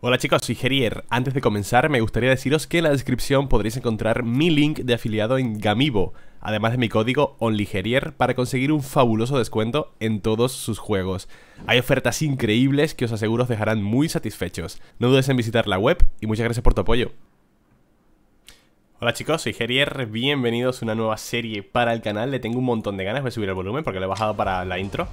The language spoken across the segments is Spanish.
Hola chicos, soy Gerier. Antes de comenzar me gustaría deciros que en la descripción podréis encontrar mi link de afiliado en Gamibo, además de mi código OnlyGerier para conseguir un fabuloso descuento en todos sus juegos. Hay ofertas increíbles que os aseguro os dejarán muy satisfechos. No dudes en visitar la web y muchas gracias por tu apoyo. Hola chicos, soy Gerier, bienvenidos a una nueva serie para el canal. Le tengo un montón de ganas, voy a subir el volumen porque lo he bajado para la intro.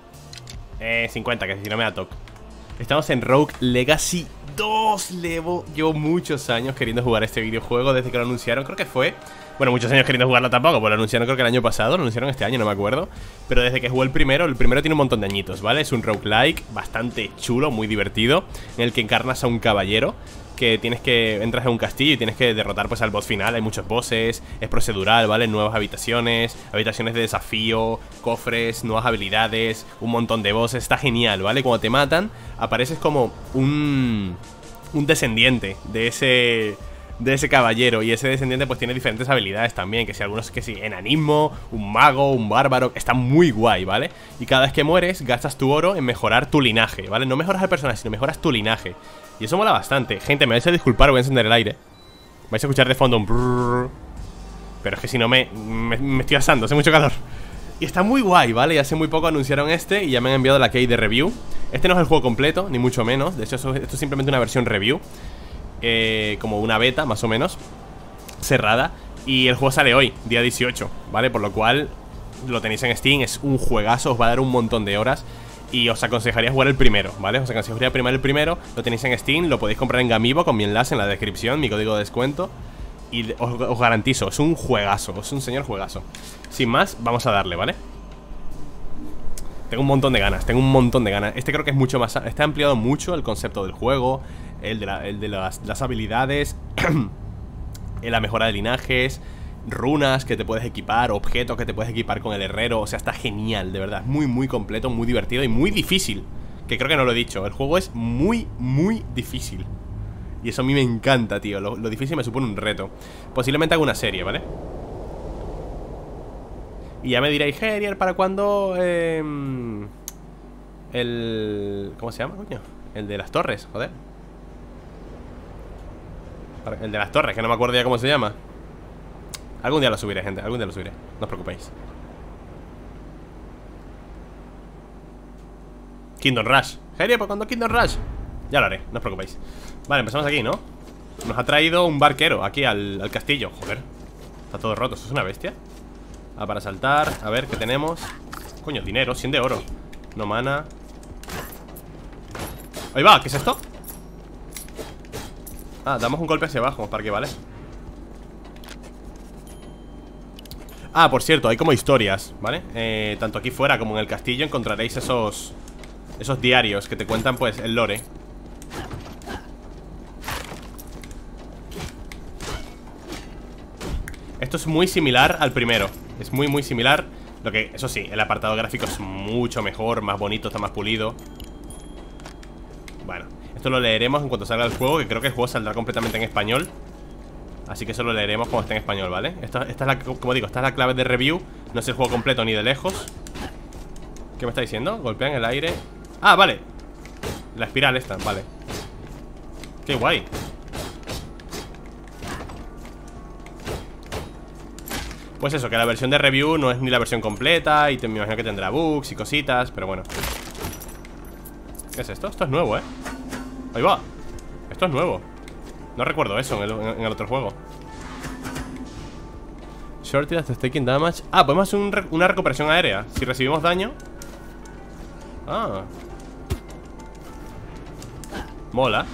50, que si no me da toque. Estamos en Rogue Legacy 2. Llevo muchos años queriendo jugar este videojuego desde que lo anunciaron, creo que fue... Bueno, muchos años queriendo jugarlo tampoco, pues lo anunciaron creo que el año pasado, lo anunciaron este año, no me acuerdo. Pero desde que jugué el primero tiene un montón de añitos, ¿vale? Es un roguelike bastante chulo, muy divertido, en el que encarnas a un caballero que entras a un castillo y tienes que derrotar pues al boss final. Hay muchos bosses, es procedural, ¿vale? Nuevas habitaciones de desafío, cofres, nuevas habilidades, un montón de bosses, está genial, ¿vale? Cuando te matan, apareces como un descendiente de ese caballero. Y ese descendiente pues tiene diferentes habilidades también, que si algunos, que si enanismo, un mago, un bárbaro. Está muy guay, ¿vale? Y cada vez que mueres gastas tu oro en mejorar tu linaje, ¿vale? No mejoras al personaje, sino mejoras tu linaje. Y eso mola bastante. Gente, me vais a disculpar, voy a encender el aire. Vais a escuchar de fondo un brrr. Pero es que si no me estoy asando, hace mucho calor. Y está muy guay, ¿vale? Y hace muy poco anunciaron este y ya me han enviado la key de review. Este no es el juego completo, ni mucho menos. De hecho, esto es simplemente una versión review, como una beta, más o menos, cerrada. Y el juego sale hoy, día 18, ¿vale? Por lo cual lo tenéis en Steam, es un juegazo, os va a dar un montón de horas. Y os aconsejaría jugar el primero, ¿vale? Os aconsejaría primero el primero, lo tenéis en Steam, lo podéis comprar en Gamibo con mi enlace en la descripción, mi código de descuento. Y os garantizo, es un juegazo, es un señor juegazo. Sin más, vamos a darle, ¿vale? Tengo un montón de ganas, Este creo que es mucho más... Está ampliado mucho el concepto del juego, el de las habilidades, la mejora de linajes, runas que te puedes equipar, objetos que te puedes equipar con el herrero. O sea, está genial, de verdad. Muy, muy completo, muy divertido y muy difícil. Que creo que no lo he dicho. El juego es muy, muy difícil. Y eso a mí me encanta, tío. Lo difícil me supone un reto. Posiblemente haga una serie, ¿vale? Y ya me diréis, Gerier, ¿para cuándo? ¿Cómo se llama, coño? El de las torres, joder. El de las torres, que no me acuerdo ya cómo se llama. Algún día lo subiré, gente, algún día lo subiré. No os preocupéis. Kingdom Rush. Gerier, ¿por cuándo Kingdom Rush? Ya lo haré, no os preocupéis. Vale, empezamos aquí, ¿no? Nos ha traído un barquero aquí al castillo. Joder, está todo roto, ¿eso es una bestia? Ah, para saltar, a ver, ¿qué tenemos? Coño, dinero, 100 de oro. No mana. Ahí va, ¿qué es esto? Ah, damos un golpe hacia abajo, ¿para qué vale? Ah, por cierto, hay como historias, ¿vale? Tanto aquí fuera como en el castillo encontraréis esos diarios que te cuentan, pues, el lore. Esto es muy similar al primero. Es muy, muy similar. Lo que, eso sí, el apartado gráfico es mucho mejor, más bonito, está más pulido. Bueno, esto lo leeremos en cuanto salga el juego, que creo que el juego saldrá completamente en español. Así que eso lo leeremos cuando esté en español, ¿vale? Esta es la, como digo, esta es la clave de review. No es el juego completo ni de lejos. ¿Qué me está diciendo? Golpean el aire. Ah, vale. La espiral esta, vale. Qué guay. Pues eso, que la versión de review no es ni la versión completa. Y me imagino que tendrá bugs y cositas, pero bueno. ¿Qué es esto? Esto es nuevo, ¿eh? Ahí va. Esto es nuevo. No recuerdo eso en el otro juego. Shorty after taking damage. Ah, podemos hacer una recuperación aérea si recibimos daño. Ah. Mola.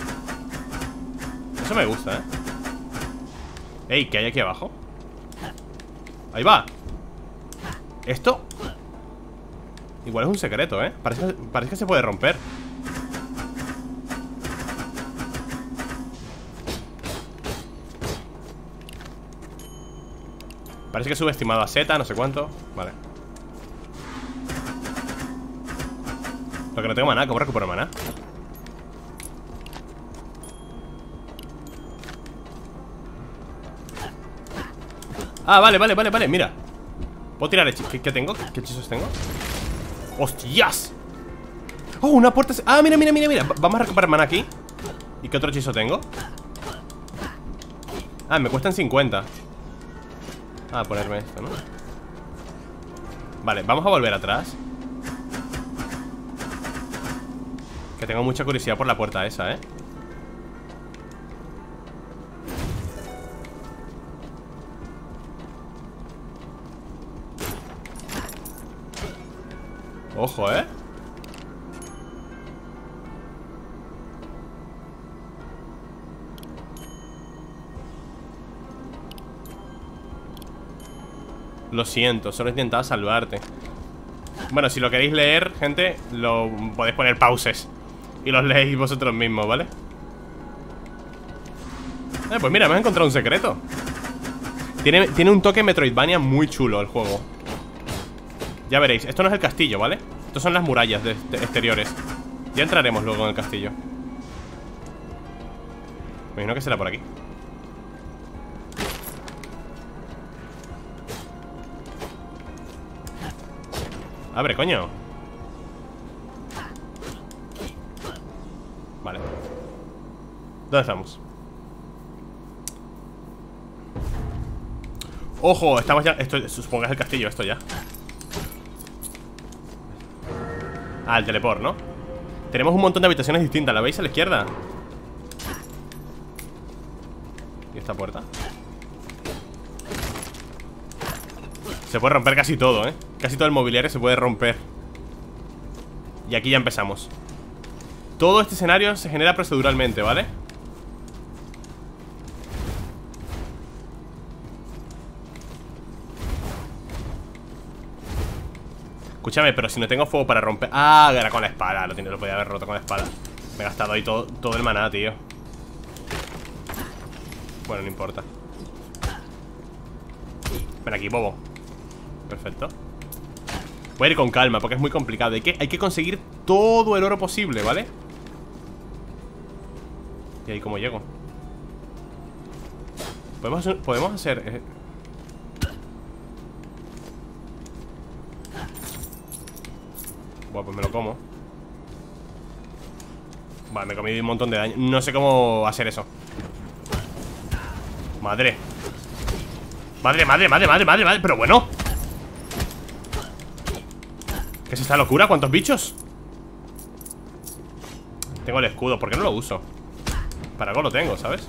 Eso me gusta, ¿eh? Ey, ¿qué hay aquí abajo? Ahí va. ¿Esto? Igual es un secreto, ¿eh? Parece que se puede romper. Parece que he subestimado a Z, no sé cuánto. Vale. Lo que no tengo maná, ¿cómo recupero maná? Ah, vale, mira. ¿Puedo tirar hechizos? ¿Qué tengo? ¿Qué hechizos tengo? ¡Hostias! ¡Oh, una puerta! Ah, mira. Vamos a recuperar maná aquí. ¿Y qué otro hechizo tengo? Ah, me cuestan 50. Ah, ponerme esto, ¿no? Vale, vamos a volver atrás. Que tengo mucha curiosidad por la puerta esa, ¿eh? Ojo, ¿eh? Lo siento, solo intentaba salvarte. Bueno, si lo queréis leer, gente, lo podéis poner pauses y los leéis vosotros mismos, ¿vale? Pues mira, me he encontrado un secreto. Tiene un toque Metroidvania muy chulo el juego. Ya veréis, esto no es el castillo, ¿vale? Estos son las murallas exteriores. Ya entraremos luego en el castillo. Me imagino que será por aquí. Abre, coño. Vale. ¿Dónde estamos? Ojo, estamos ya... Esto supongo que es el castillo, esto ya. Ah, el teleport, ¿no? Tenemos un montón de habitaciones distintas, ¿la veis a la izquierda? ¿Y esta puerta? Se puede romper casi todo, ¿eh? Casi todo el mobiliario se puede romper. Y aquí ya empezamos. Todo este escenario se genera proceduralmente, ¿vale? Escúchame, pero si no tengo fuego para romper... Ah, era con la espada, lo podía haber roto con la espada. Me he gastado ahí todo el maná, tío. Bueno, no importa. Ven aquí, bobo. Perfecto. Voy a ir con calma porque es muy complicado. Hay que conseguir todo el oro posible, ¿vale? ¿Y ahí cómo llego? Podemos hacer... Bueno, pues me lo como. Vale, me he comido un montón de daño. No sé cómo hacer eso. Madre. Madre. Pero bueno, ¿qué es esta locura? ¿Cuántos bichos? Tengo el escudo, ¿por qué no lo uso? Para algo lo tengo, ¿sabes?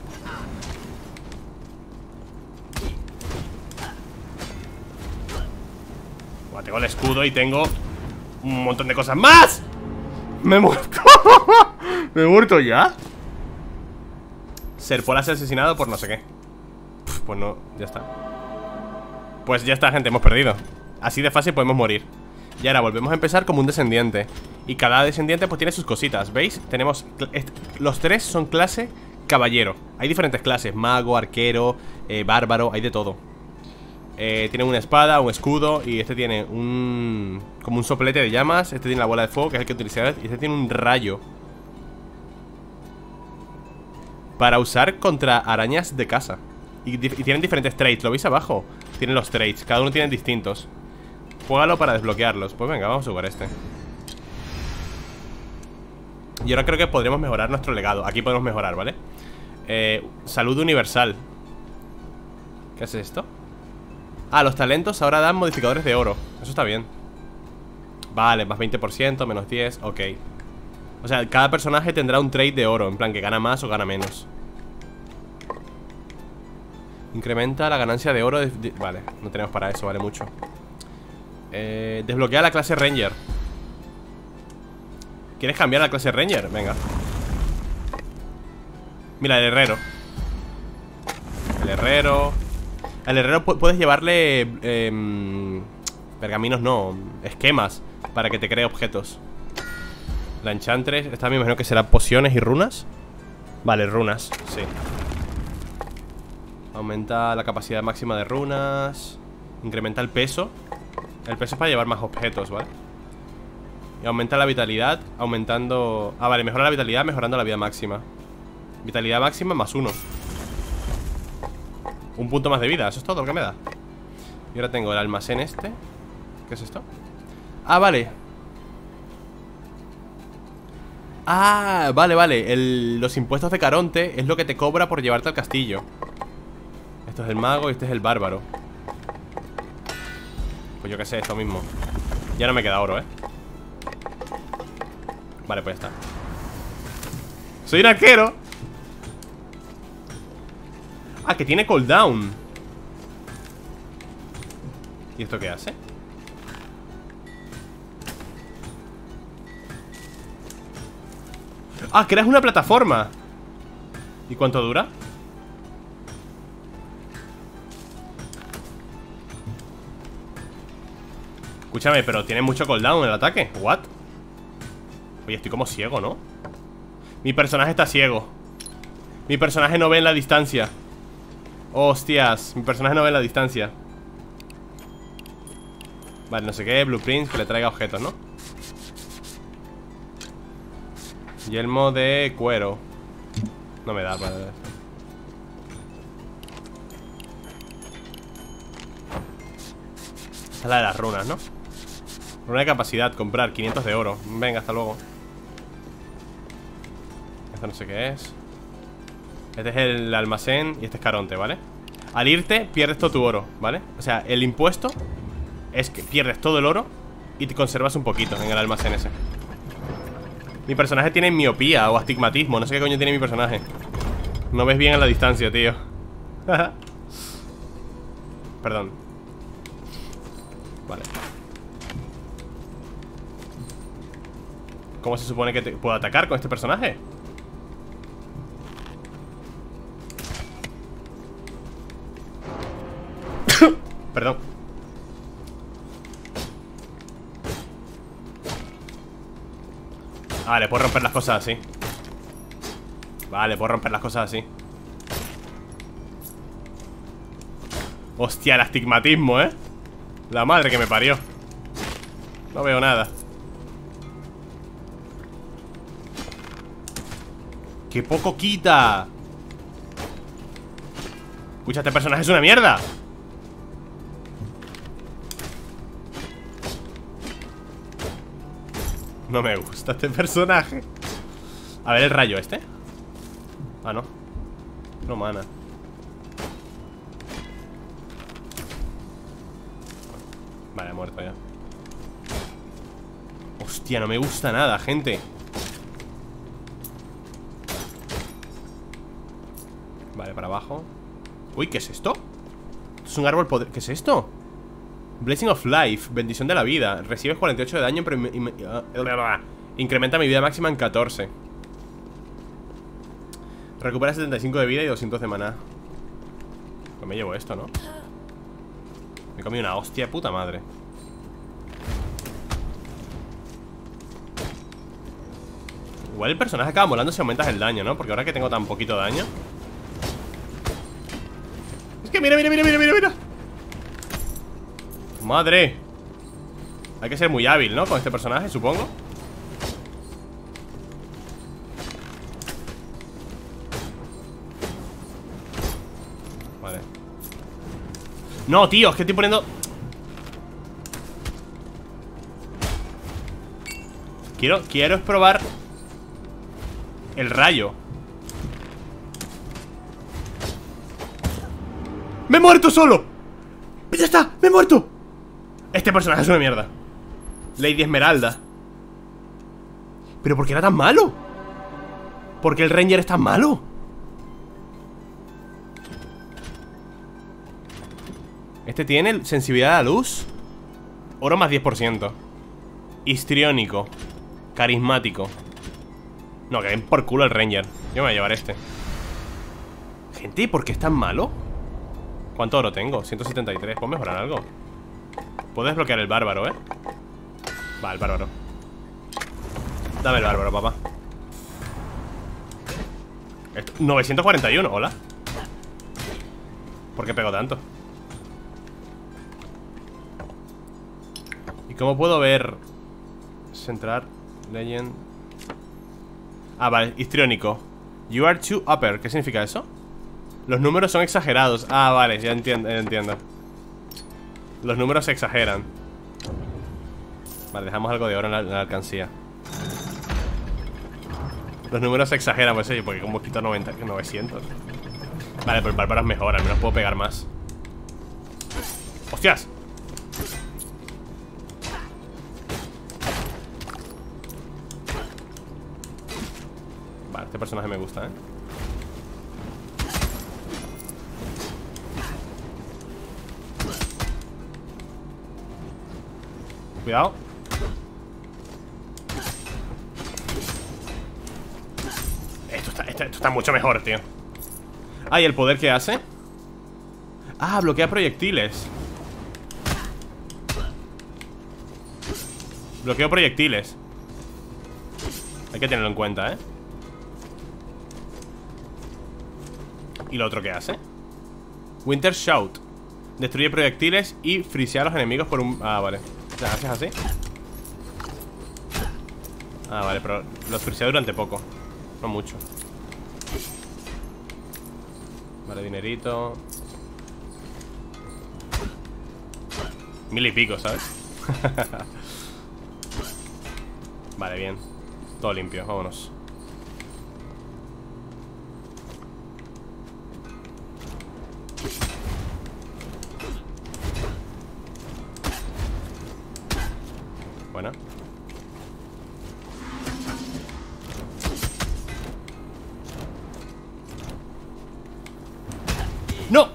Bueno, tengo el escudo y tengo un montón de cosas más. Me he muerto. Me he muerto ya. Serpol ha sido asesinado por no sé qué. Pues no, ya está. Pues ya está, gente, hemos perdido. Así de fácil podemos morir. Y ahora volvemos a empezar como un descendiente. Y cada descendiente pues tiene sus cositas, ¿veis? Tenemos... Los tres son clase caballero. Hay diferentes clases, mago, arquero, bárbaro, hay de todo. Tiene una espada, un escudo. Y este tiene un... como un soplete de llamas. Este tiene la bola de fuego, que es el que utilizarás. Y este tiene un rayo para usar contra arañas de casa. Y tienen diferentes traits, ¿lo veis abajo? Tienen los traits, cada uno tiene distintos. Juégalo para desbloquearlos. Pues venga, vamos a jugar este. Y ahora creo que podremos mejorar nuestro legado. Aquí podemos mejorar, ¿vale? Salud universal. ¿Qué es esto? Ah, los talentos ahora dan modificadores de oro. Eso está bien. Vale, más 20%, menos 10, ok. O sea, cada personaje tendrá un trait de oro. En plan, que gana más o gana menos. Incrementa la ganancia de oro Vale, no tenemos para eso, vale mucho. Desbloquea la clase Ranger. ¿Quieres cambiar la clase Ranger? Venga. Mira, el herrero. Al herrero puedes llevarle pergaminos, no, esquemas, para que te cree objetos. La enchantress, esta me imagino que será pociones y runas. Vale, runas, sí. Aumenta la capacidad máxima de runas. Incrementa el peso. El peso es para llevar más objetos, ¿vale? Y aumenta la vitalidad aumentando... Ah, vale, mejora la vitalidad mejorando la vida máxima. Vitalidad máxima más 1. Un punto más de vida, eso es todo lo que me da. Y ahora tengo el almacén este. ¿Qué es esto? Ah, vale. Ah, vale, vale. Los impuestos de Caronte es lo que te cobra por llevarte al castillo. Esto es el mago y este es el bárbaro. Pues yo qué sé, esto mismo. Ya no me queda oro, Vale, pues ya está. ¡Soy un arquero! Ah, que tiene cooldown. ¿Y esto qué hace? Ah, creas una plataforma. ¿Y cuánto dura? Escúchame, pero tiene mucho cooldown el ataque. ¿What? Oye, estoy como ciego, ¿no? Mi personaje está ciego. Mi personaje no ve en la distancia. Hostias, mi personaje no ve en la distancia. Vale, no sé qué, blueprints, que le traiga objetos, ¿no? Yelmo de cuero. No me da para ver. Esta es la de las runas, ¿no? Runa de capacidad, comprar 500 de oro. Venga, hasta luego. Esto no sé qué es. Este es el almacén y este es Caronte, ¿vale? Al irte, pierdes todo tu oro, ¿vale? O sea, el impuesto es que pierdes todo el oro y te conservas un poquito en el almacén ese. Mi personaje tiene miopía o astigmatismo. No sé qué coño tiene mi personaje. No ves bien en la distancia, tío. Perdón. Vale. ¿Cómo se supone que puedo atacar con este personaje? Perdón. Vale, puedo romper las cosas así. Vale, puedo romper las cosas así. Hostia, el astigmatismo, La madre que me parió. No veo nada. ¡Qué poco quita! Escucha, este personaje es una mierda. No me gusta este personaje. A ver el rayo este. Ah, no. No mana. Vale, ha muerto ya. Hostia, no me gusta nada, gente. Vale, para abajo. Uy, ¿qué es esto? Es un árbol poder... ¿Qué es esto? Blessing of Life, bendición de la vida. Recibes 48 de daño, pero incrementa mi vida máxima en 14. Recupera 75 de vida y 200 de maná. Pues me llevo esto, ¿no? Me he comido una hostia, puta madre. Igual el personaje acaba molando si aumentas el daño, ¿no? Porque ahora que tengo tan poquito daño. Es que mira, mira, mira, mira, mira, mira. Madre. Hay que ser muy hábil, ¿no? Con este personaje, supongo. Vale. No, tío, es que estoy poniendo... Quiero probar el rayo. ¡Me he muerto solo! ¡Ya está! ¡Me he muerto! Este personaje es una mierda. Lady Esmeralda. ¿Pero por qué era tan malo? ¿Por qué el Ranger es tan malo? Este tiene sensibilidad a la luz. Oro más 10%. Histriónico. Carismático. No, que den por culo el Ranger. Yo me voy a llevar este. Gente, ¿por qué es tan malo? ¿Cuánto oro tengo? 173. ¿Puedo mejorar algo? Puedo desbloquear el bárbaro, Va, el bárbaro. Dame el bárbaro, papá. 941, hola. ¿Por qué pego tanto? ¿Y cómo puedo ver? Centrar, Legend. Ah, vale, histriónico. You are too upper, ¿qué significa eso? Los números son exagerados. Ah, vale, ya entiendo, entiendo. Los números se exageran. Vale, dejamos algo de oro en la alcancía. Los números se exageran, pues, porque con mosquito 90, 900. Vale, pero el bárbaro es mejor, al menos puedo pegar más. ¡Hostias! Vale, este personaje me gusta, Cuidado. Esto está mucho mejor, tío. Ah, ¿y el poder qué hace? Ah, bloquea proyectiles. Bloqueo proyectiles. Hay que tenerlo en cuenta, ¿Y lo otro qué hace? Winter Shout. Destruye proyectiles y frisea a los enemigos por un... Ah, vale. O sea, ¿haces así? Ah, vale, pero los frisea durante poco. No mucho. Vale, dinerito. 1000 y pico, ¿sabes? Vale, bien. Todo limpio, vámonos. Buena. ¡No!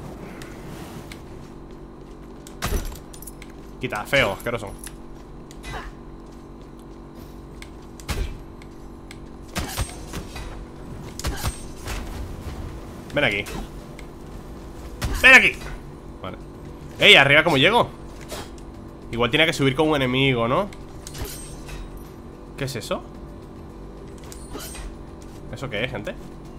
Quita, feo, asqueroso. Ven aquí. ¡Ven aquí! Vale. ¡Ey! ¿Arriba cómo llego? Igual tiene que subir con un enemigo, ¿no? ¿Qué es eso? ¿Eso qué es, gente?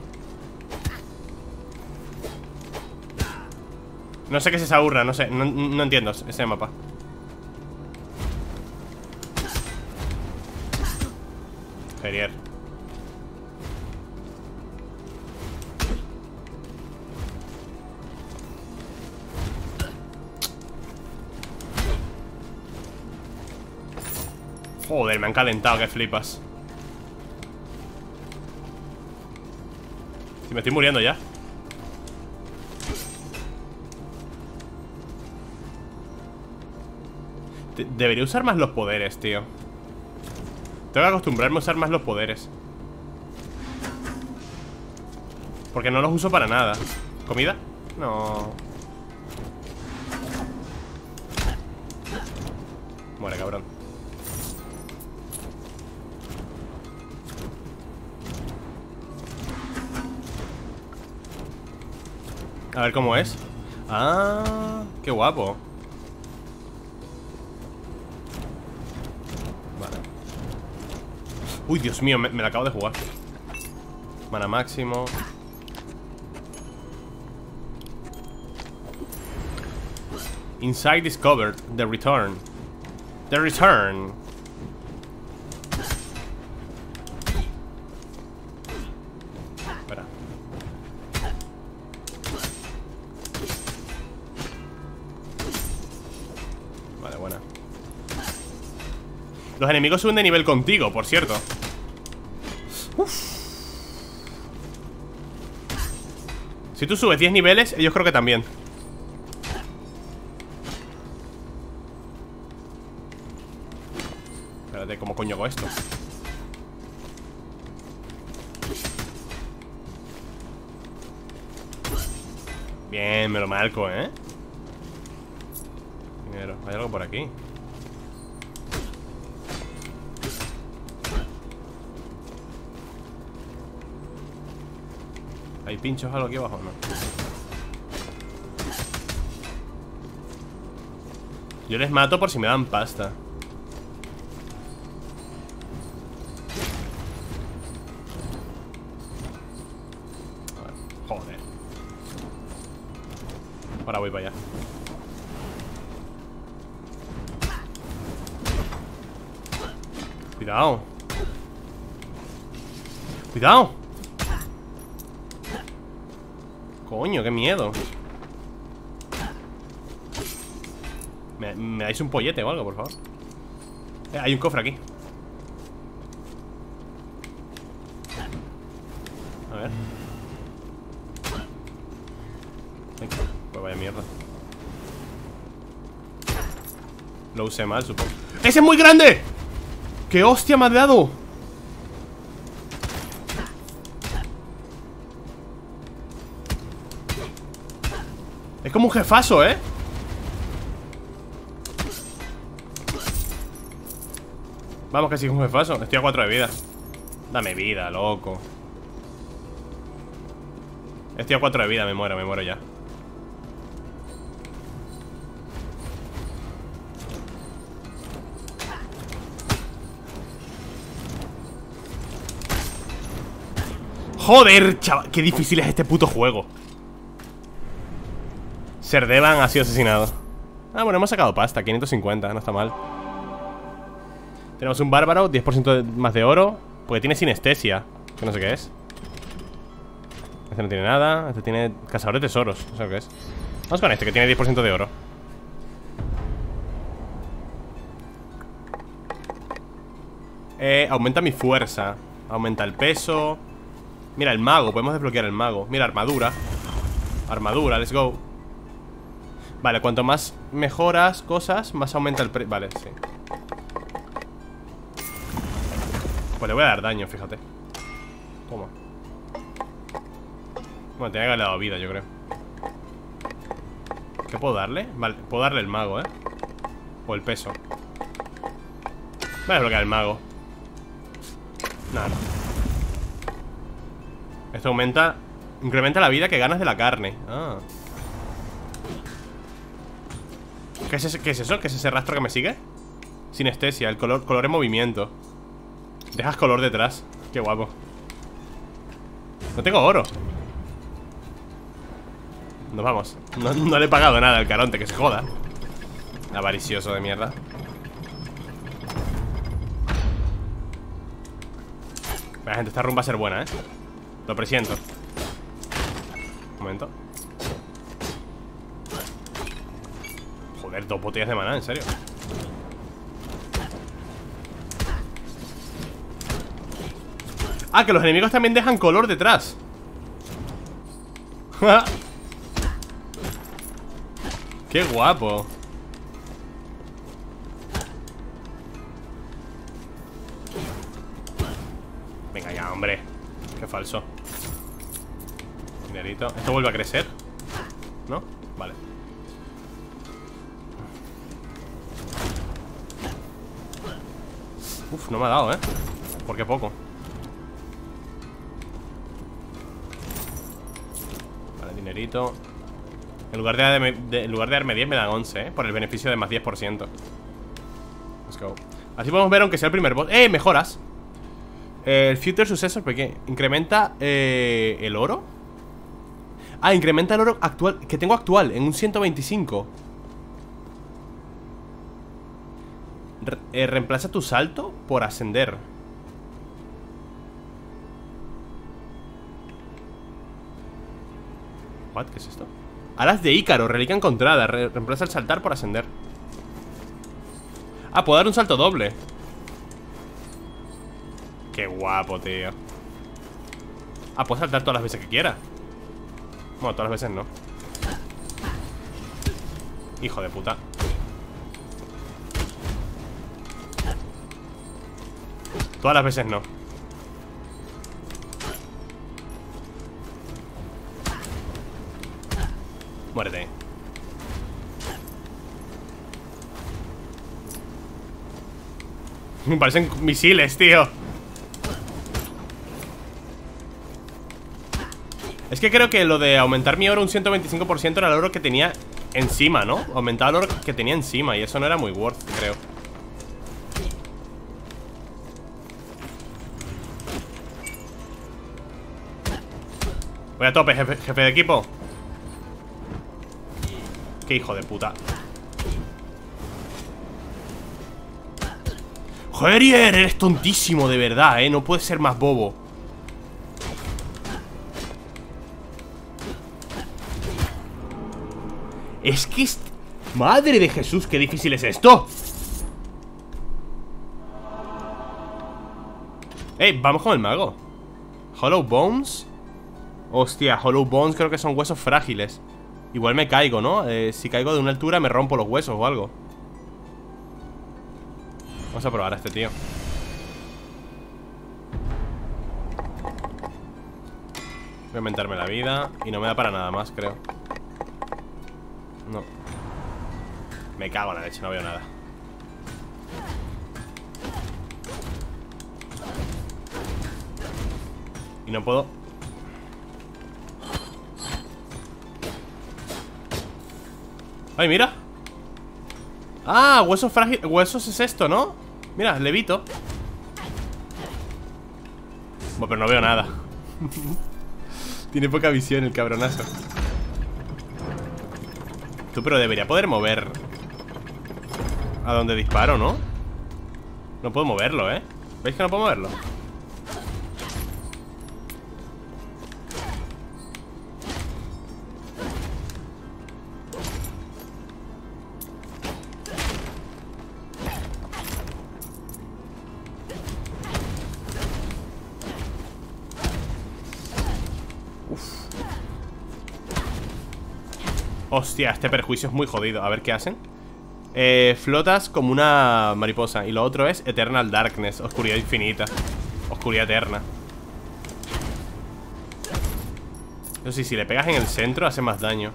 No sé qué es esa urna, no sé, no entiendo ese mapa. Gerier. Joder, me han calentado, que flipas. Si me estoy muriendo ya. Debería usar más los poderes, tío. Tengo que acostumbrarme a usar más los poderes. Porque no los uso para nada. ¿Comida? No. Muere, cabrón. A ver cómo es. Ah, qué guapo. Vale. Uy, Dios mío, me la acabo de jugar. Mana máximo. Inside discovered. The return. The return. Espera. Vale, buena. Los enemigos suben de nivel contigo, por cierto. Uf. Si tú subes 10 niveles, ellos creo que también. Espérate, ¿cómo coño hago esto? Bien, me lo marco, ¿eh? Dinero, hay algo por aquí. ¿Hay pinchos algo aquí abajo? No. Yo les mato por si me dan pasta. Joder. Ahora voy para allá. Cuidado. Cuidado. Coño, qué miedo. ¿Me dais un pollete o algo, por favor? Hay un cofre aquí. ver. Venga, pues vaya mierda. Lo usé mal, supongo. ¡Ese es muy grande! ¡Qué hostia me ha dado! Es como un jefazo, ¿eh? Vamos, que sí es un jefazo. Estoy a 4 de vida. Dame vida, loco. Estoy a 4 de vida, me muero ya. Joder, chaval, qué difícil es este puto juego. Serdevan ha sido asesinado. Ah, bueno, hemos sacado pasta, 550, no está mal. Tenemos un bárbaro, 10% más de oro. Porque tiene sinestesia, que no sé qué es. Este no tiene nada. Este tiene cazador de tesoros, no sé lo que es. Vamos con este, que tiene 10% de oro. Aumenta mi fuerza. Aumenta el peso. Mira, el mago, podemos desbloquear el mago. Mira, armadura. Armadura, let's go. Vale, cuanto más mejoras cosas, más aumenta el precio. Vale, sí. Pues le voy a dar daño, fíjate. Toma. Bueno, tenía que haberle dado vida, yo creo. ¿Qué puedo darle? Vale, puedo darle el mago, o el peso. Voy a desbloquear el mago. Nada, no. Esto aumenta. Incrementa la vida que ganas de la carne. Ah. ¿Qué es eso? ¿Qué es ese rastro que me sigue? Sinestesia, el color en movimiento. Dejas color detrás. Qué guapo. No tengo oro. Nos vamos. No le he pagado nada al Caronte, que se joda. Avaricioso de mierda. Vaya, gente, esta run va a ser buena, Lo presiento. Un momento. Joder, 2 botellas de maná, en serio. Ah, que los enemigos también dejan color detrás. Qué guapo. Venga ya, hombre. Qué falso. Dinerito. ¿Esto vuelve a crecer? ¿No? Vale. Uf, no me ha dado, ¿Por qué poco? Vale, dinerito. En lugar de darme 10 me dan 11, por el beneficio de más 10%. Let's go. Así podemos ver aunque sea el primer boss. Mejoras. El Future Successor, ¿por qué? Incrementa el oro. Ah, incrementa el oro actual que tengo actual en un 125. Reemplaza tu salto por ascender. What? ¿Qué es esto? Alas de Ícaro, reliquia encontrada. Reemplaza el saltar por ascender. Ah, puedo dar un salto doble. Qué guapo, tío. Ah, puedo saltar todas las veces que quiera. Bueno, todas las veces no. Hijo de puta. Todas las veces no. Muérete. Me parecen misiles, tío. Es que creo que lo de aumentar mi oro un 125% era el oro que tenía encima, ¿no? Aumentaba el oro que tenía encima y eso no era muy worth, creo. Voy a tope, jefe de equipo. Qué hijo de puta. Joder, eres tontísimo, de verdad, no puedes ser más bobo. Es que madre de Jesús, qué difícil es esto. Vamos con el mago. Hollow Bones. Hostia, Hollow Bones creo que son huesos frágiles. Igual me caigo, ¿no? Si caigo de una altura me rompo los huesos o algo. Vamos a probar a este tío. Voy a aumentarme la vida. Y no me da para nada más, creo. No. Me cago en la leche, no veo nada. Y no puedo. ¡Ay, mira! ¡Ah! Huesos frágiles. Huesos es esto, ¿no? Mira, levito. Bueno, pero no veo nada. Tiene poca visión el cabronazo. Tú, pero debería poder mover a donde disparo, ¿no? No puedo moverlo, ¿eh? ¿Veis que no puedo moverlo? Hostia, este perjuicio es muy jodido. A ver qué hacen. Flotas como una mariposa. Y lo otro es Eternal Darkness, oscuridad infinita. Oscuridad eterna. Eso sí, si le pegas en el centro hace más daño.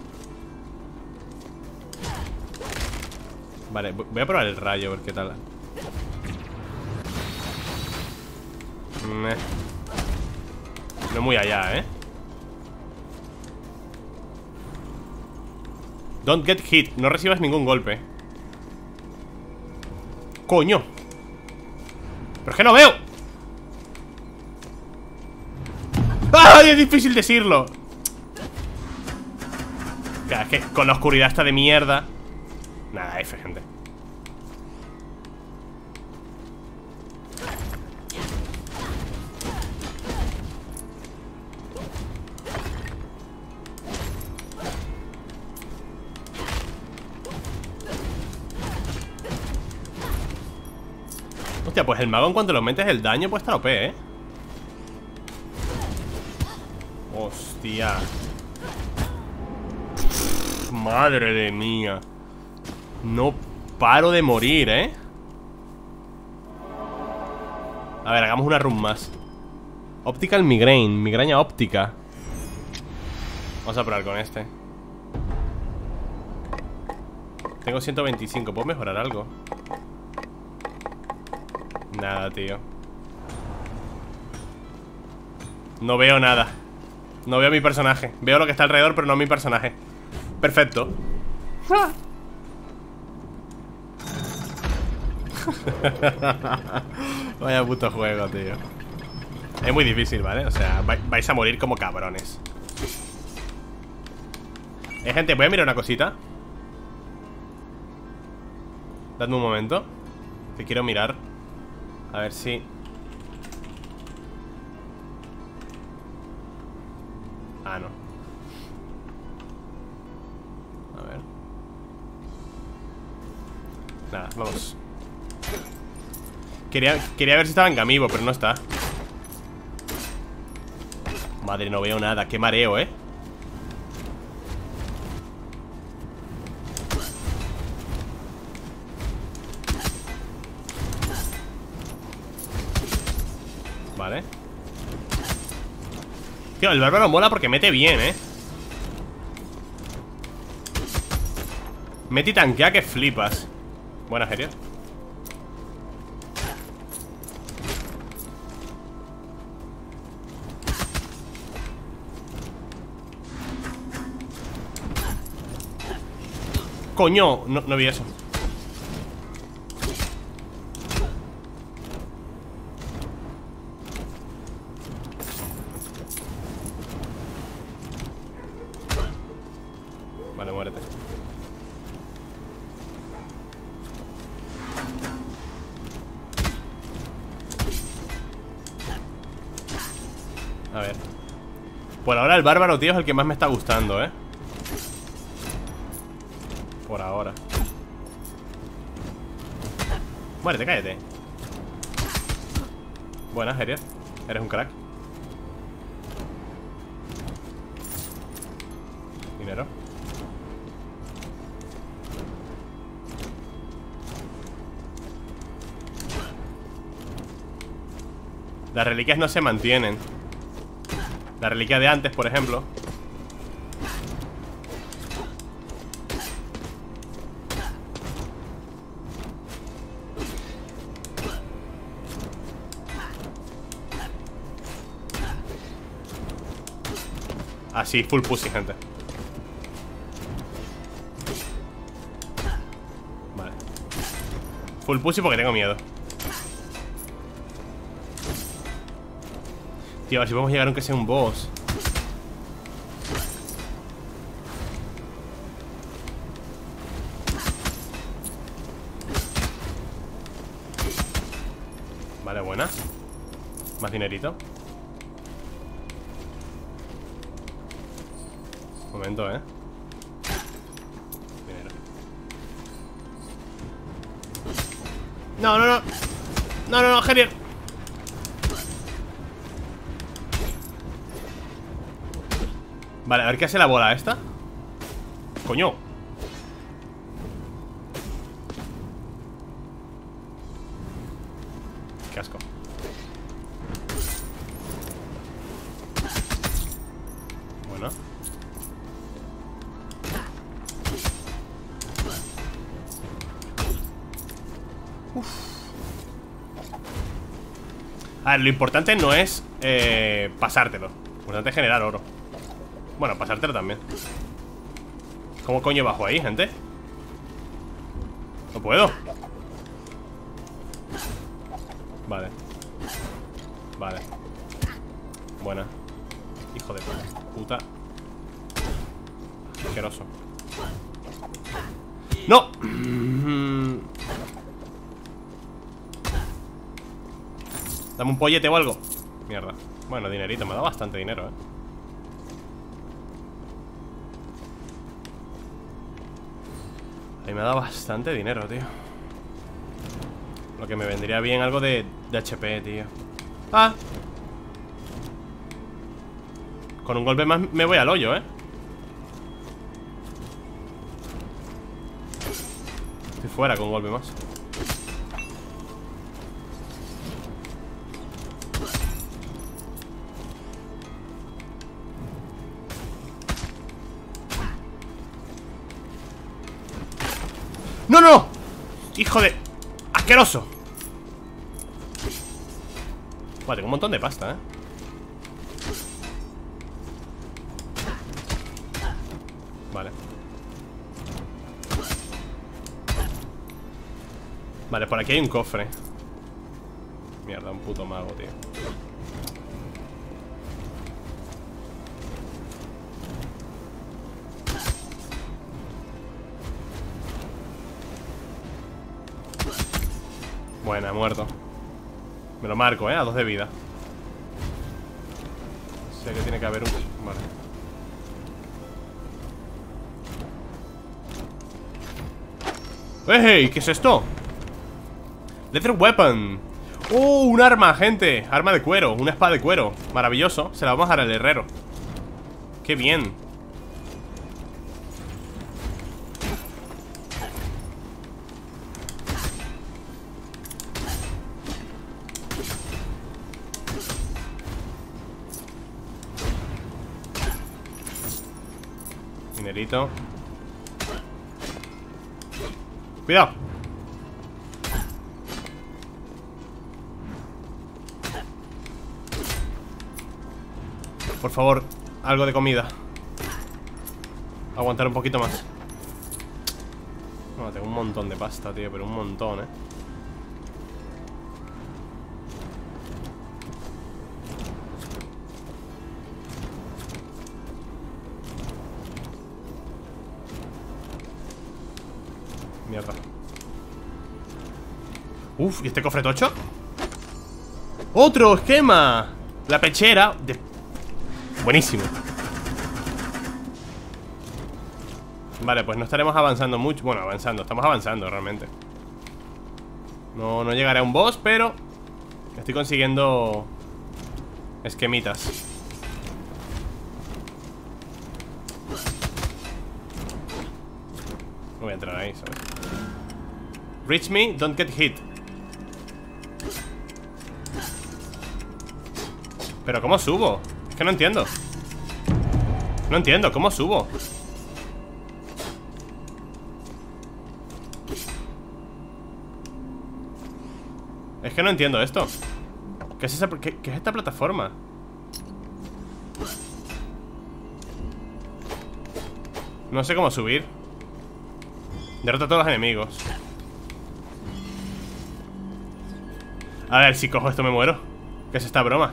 Vale, voy a probar el rayo, a ver qué tal. No muy allá, ¿eh? Don't get hit, no recibas ningún golpe. ¡Coño! ¡Pero es que no veo! ¡Ay! Es difícil decirlo. Claro, es que con la oscuridad esta de mierda. Nada, F, gente. Hostia, pues el mago en cuanto le metes el daño pues estar OP, ¿eh? Hostia. Madre de mía. No paro de morir, ¿eh? A ver, hagamos una run más. Optical Migraine, migraña óptica. Vamos a probar con este. Tengo 125, ¿puedo mejorar algo? Nada, tío. No veo nada. No veo a mi personaje. Veo lo que está alrededor, pero no a mi personaje. Perfecto. Vaya puto juego, tío. Es muy difícil, ¿vale? O sea, vais a morir como cabrones. Gente, voy a mirar una cosita. Dadme un momento, que quiero mirar. A ver si... Ah, no. A ver. Nada, vamos. Quería ver si estaba en Gamibo, pero no está. Madre, no veo nada. Qué mareo, ¿eh? Vale. Tío, el bárbaro mola porque mete bien, ¿eh? Mete y tanquea que flipas. Buena, Gerier. Coño, no vi eso. Vale, muérete. A ver. Por ahora el bárbaro, tío, es el que más me está gustando, ¿eh? Por ahora. Muérete, cállate. Buena, Gerier. Eres un crack. Dinero. Las reliquias no se mantienen. La reliquia de antes, por ejemplo. Así, full pussy, gente. Vale. Full pussy porque tengo miedo. Tío, a ver si podemos llegar aunque sea un boss. Vale, buenas. Más dinerito. Momento, Dinero. No, no, no. No, no, no, Genial. Vale, a ver qué hace la bola esta. Coño. Qué asco. Bueno. A ver, lo importante no es pasártelo. Lo importante es generar oro. Bueno, pasártelo también. ¿Cómo coño bajo ahí, gente? No puedo. Vale. Vale. Buena. Hijo de puta. Asqueroso. ¡No! Dame un pollete o algo. Mierda. Bueno, dinerito, me da bastante dinero, Ahí me da bastante dinero, tío. Lo que me vendría bien algo de HP, tío. ¡Ah! Con un golpe más me voy al hoyo, Estoy fuera con un golpe más. ¡No, no! ¡Hijo de... asqueroso! Vale, tengo un montón de pasta, Vale. Vale, por aquí hay un cofre. Mierda, un puto mago, tío. Buena, muerto. Me lo marco, a 2 de vida. Sé que tiene que haber un... Vale. ¡Hey! ¿Qué es esto? Leather weapon. Un arma, gente. Arma de cuero, una espada de cuero. Maravilloso, se la vamos a dar al herrero. ¡Qué bien! Dinerito. Cuidado. Por favor, algo de comida. Aguantar un poquito más. No, tengo un montón de pasta, tío. Pero un montón, Mierda. Uf, ¿y este cofre tocho? ¡Otro esquema! La pechera de... Buenísimo. Vale, pues no estaremos avanzando mucho. Bueno, avanzando, estamos avanzando realmente. No llegaré a un boss, pero estoy consiguiendo esquemitas. No voy a entrar ahí, ¿sabes? Reach me, don't get hit. ¿Pero cómo subo? Es que no entiendo. No entiendo, ¿cómo subo? Es que no entiendo esto. ¿Qué es qué es esta plataforma? No sé cómo subir. Derrota a todos los enemigos. A ver, si cojo esto me muero. ¿Qué es esta broma?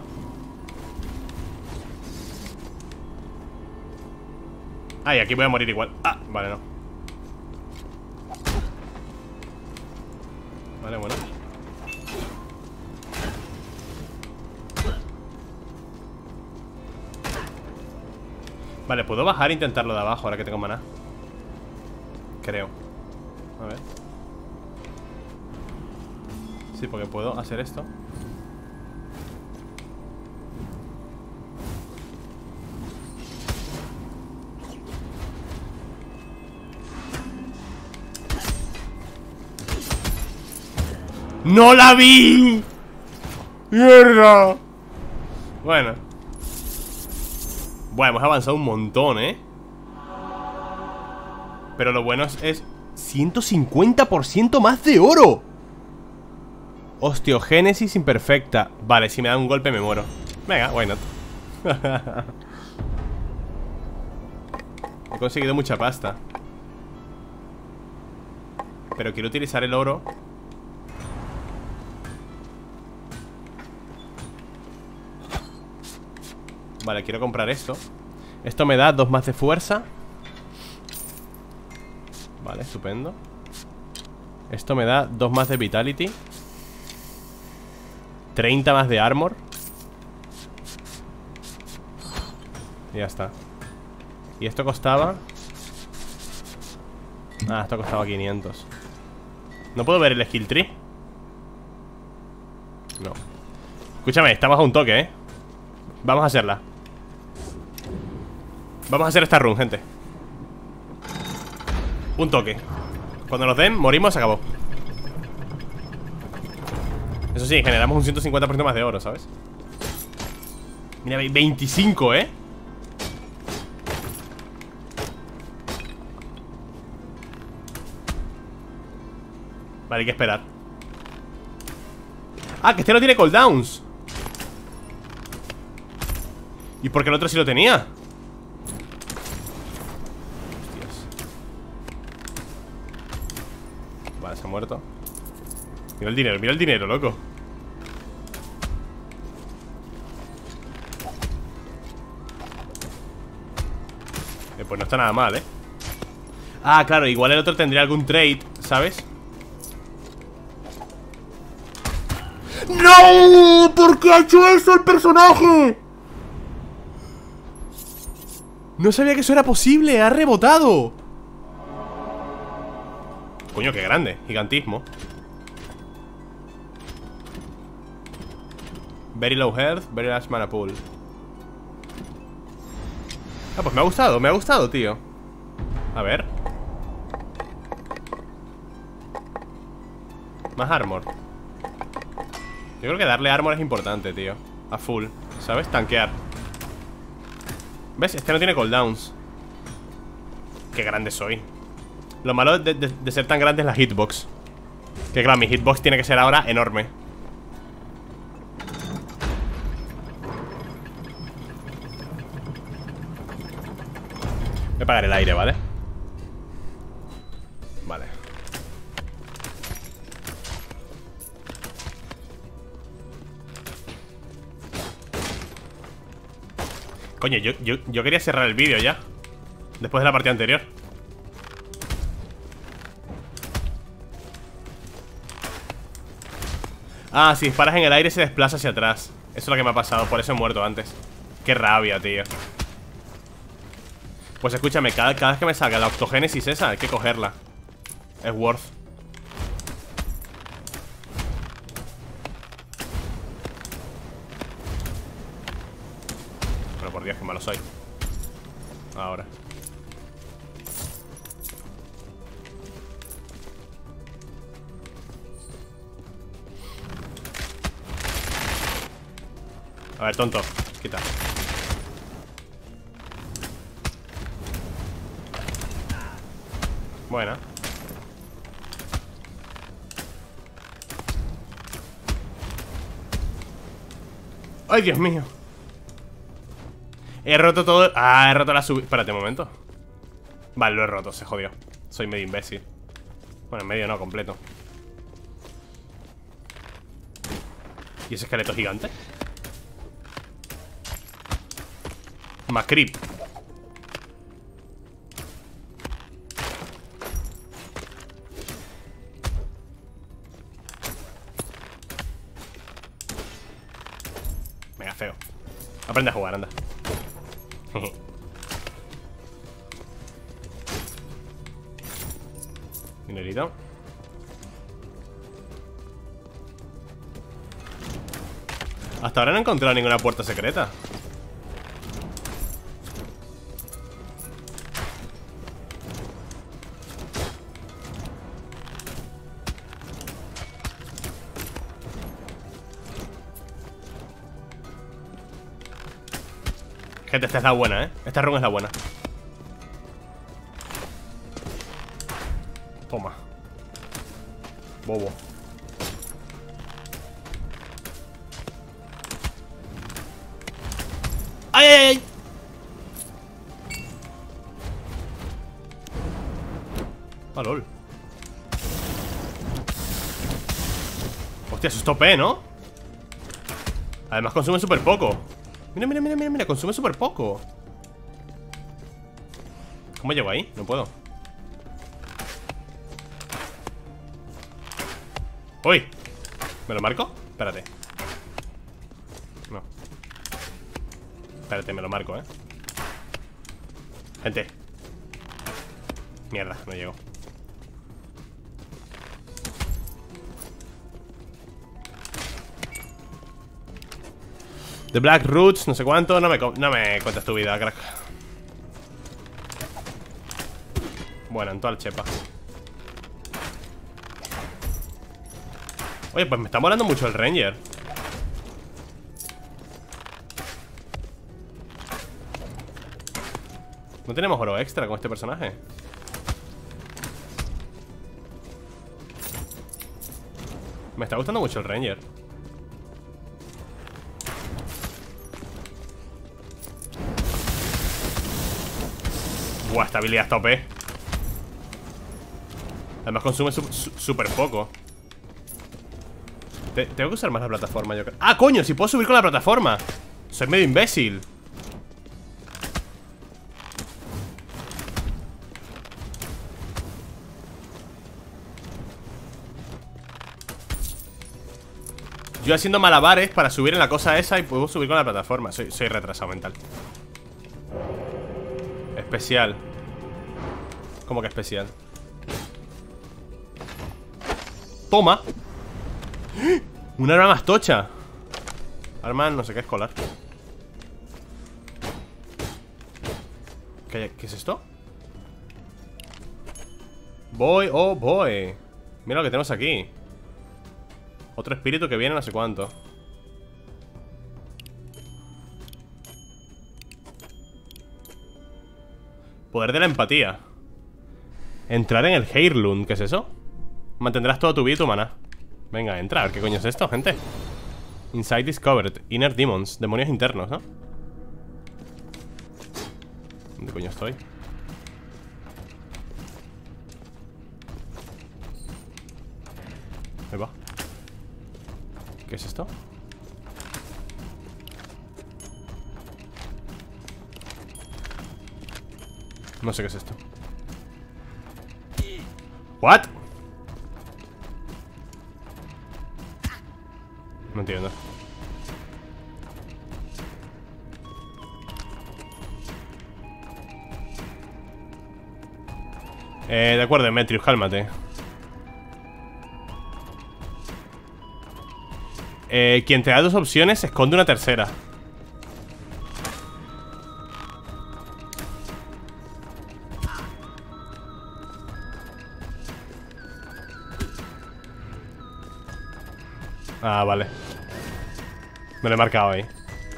Ah, y aquí voy a morir igual. Ah, vale, no. Vale, bueno. Vale, puedo bajar e intentarlo de abajo ahora que tengo maná. Creo. A ver. Sí, porque puedo hacer esto. ¡No la vi! ¡Mierda! Bueno. Bueno, hemos avanzado un montón, ¿eh? Pero lo bueno es 150% más de oro. Osteogénesis imperfecta. Vale, si me da un golpe me muero. Venga, why not. He conseguido mucha pasta. Pero quiero utilizar el oro. Vale, quiero comprar esto. Esto me da 2 más de fuerza. Vale, estupendo. Esto me da 2 más de vitality, 30 más de armor. Y ya está. Y esto costaba... Ah, esto costaba 500. ¿No puedo ver el skill tree? No. Escúchame, estamos a un toque, ¿eh? Vamos a hacerla. Vamos a hacer esta run, gente. Un toque. Cuando nos den, morimos, se acabó. Eso sí, generamos un 150% más de oro, ¿sabes? Mira, 25, ¿eh? Vale, hay que esperar. Ah, que este no tiene cooldowns. ¿Y por qué el otro sí lo tenía? Vale, se ha muerto. Mira el dinero, loco. Pues no está nada mal, ¿eh? Ah, claro, igual el otro tendría algún trade, ¿sabes? ¡No! ¿Por qué ha hecho eso el personaje? No sabía que eso era posible, ha rebotado. Coño, qué grande, gigantismo. Very low health, very large mana pool. Ah, pues me ha gustado, tío. A ver. Más armor. Yo creo que darle armor es importante, tío. A full, ¿sabes? Tanquear. ¿Ves? Este no tiene cooldowns. Qué grande soy. Lo malo de ser tan grande es la hitbox. Que claro, mi hitbox tiene que ser ahora enorme. Voy a apagar el aire, ¿vale? Vale. Coño, yo quería cerrar el vídeo ya. Después de la partida anterior. Ah, si disparas en el aire se desplaza hacia atrás. Eso es lo que me ha pasado, por eso he muerto antes. Qué rabia, tío. Pues escúchame, cada vez que me salga la octogénesis esa, hay que cogerla. Es worth. Pero por Dios, qué malo soy. Ahora. A ver, tonto, quita. Buena. ¡Ay, Dios mío! He roto todo... Ah, he roto la subida. Espérate un momento. Vale, lo he roto, se jodió. Soy medio imbécil. Bueno, en medio no, completo. ¿Y ese esqueleto gigante? Más creep. Venga, feo. Aprende a jugar, anda. Dinerito. Hasta ahora no he encontrado ninguna puerta secreta. Gente, esta es la buena, ¿eh? Esta run es la buena. Toma. Bobo. ¡Ay, ay, ay! Ah, lol. Hostia, eso es tope, ¿no? Además consume súper poco. Mira, mira, mira, mira, mira, consume súper poco. ¿Cómo llego ahí? No puedo. ¡Uy! ¿Me lo marco? Espérate. No. Espérate, me lo marco, Gente. Mierda, no llego. The Black Roots, no sé cuánto. No me cuentas tu vida, crack. Bueno, en toda la chepa. Oye, pues me está molando mucho el Ranger. No tenemos oro extra con este personaje. Me está gustando mucho el Ranger. Buah, esta habilidad está OP. Además consume súper poco. Tengo que usar más la plataforma, yo creo. ¡Ah, coño! Si puedo subir con la plataforma. Soy medio imbécil. Yo haciendo malabares para subir en la cosa esa y puedo subir con la plataforma. Soy retrasado mental. Especial. ¿Cómo que especial? Toma. Un arma más tocha. Arma no sé qué escolar. ¿Qué es esto? Boy, oh boy. Mira lo que tenemos aquí. Otro espíritu que viene no sé cuánto. Poder de la empatía. Entrar en el Heirloom, ¿qué es eso? Mantendrás toda tu vida y tu maná. Venga, entra, a ver qué coño es esto, gente. Inside discovered, inner demons. Demonios internos, ¿no? ¿Dónde coño estoy? Ahí va. ¿Qué es esto? No sé qué es esto. ¿What? No entiendo. De acuerdo, Demetrius, cálmate. Quien te da dos opciones esconde una tercera. Ah, vale. Me lo he marcado ahí.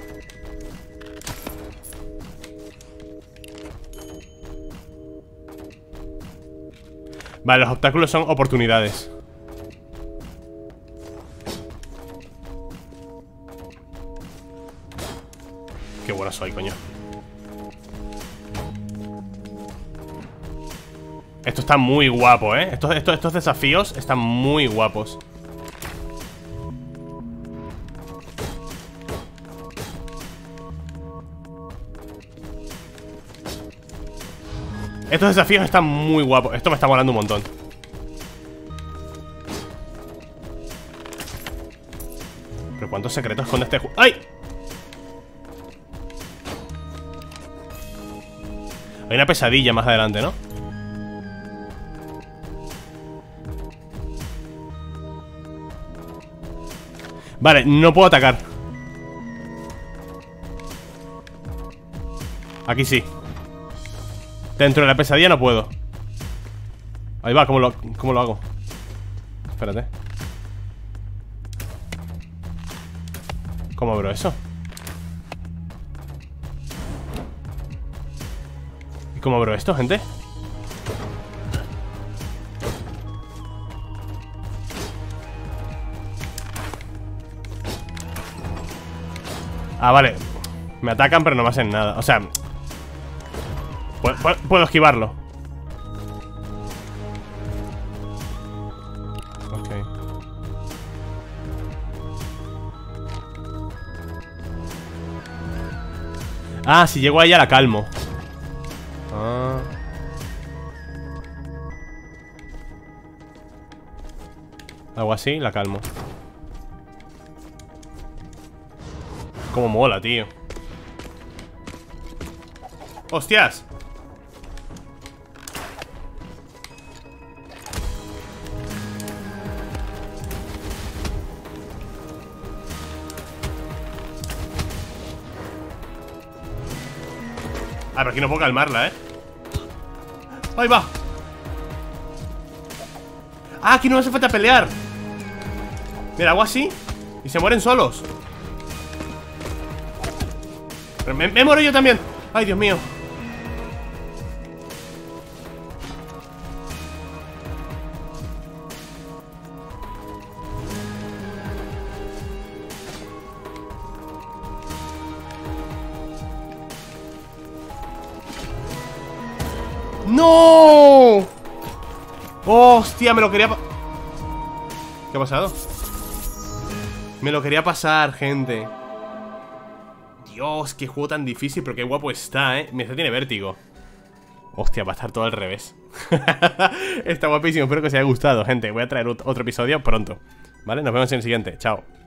Vale, los obstáculos son oportunidades. Qué bueno soy, coño. Esto está muy guapo, ¿eh? Estos desafíos están muy guapos. Estos desafíos están muy guapos. Esto me está molando un montón. Pero ¿cuántos secretos esconde este juego? ¡Ay! Hay una pesadilla más adelante, ¿no? Vale, no puedo atacar. Aquí sí. Dentro de la pesadilla no puedo. Ahí va, ¿cómo lo hago? Espérate. ¿Cómo abro eso? ¿Y cómo abro esto, gente? Ah, vale. Me atacan pero no me hacen nada. O sea, puedo esquivarlo. Ok. Ah, si llego a ella la calmo. Ah. Algo así, la calmo. Cómo mola, tío. ¡Hostias! Ah, pero aquí no puedo calmarla, ¿eh? ¡Ahí va! ¡Ah, aquí no me hace falta pelear! Mira, hago así y se mueren solos. Pero me muero yo también. ¡Ay, Dios mío! ¡No! ¡Hostia! Me lo quería... ¿Qué ha pasado? Me lo quería pasar, gente. Dios, qué juego tan difícil, pero qué guapo está, ¿eh? Este tiene vértigo. Hostia, va a estar todo al revés. Está guapísimo, espero que os haya gustado, gente. Voy a traer otro episodio pronto, ¿vale? Nos vemos en el siguiente, chao.